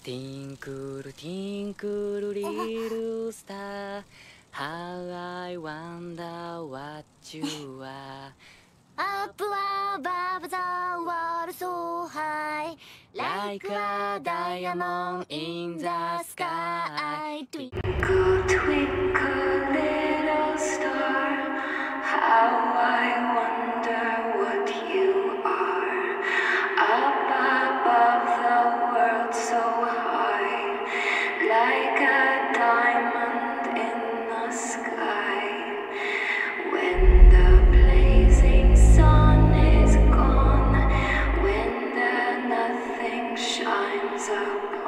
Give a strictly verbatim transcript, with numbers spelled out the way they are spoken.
Twinkle, twinkle, little star, how I wonder what you are. Up above the world so high, Like a diamond in the sky. Twinkle, twinkle, little star, how I wonder what you are. Up above the world so high, like a diamond in the sky. When the blazing sun is gone, when the nothing shines up